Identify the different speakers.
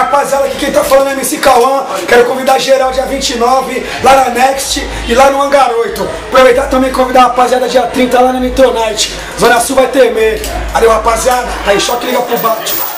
Speaker 1: rapaziada, aqui quem tá falando é MC Cauã. Quero convidar geral dia 29 lá na Next e lá no Hangar 8. Aproveitar também e convidar a rapaziada dia 30 lá na Night. Zona Sul vai temer. Valeu, rapaziada. Aí, choque, liga pro bate.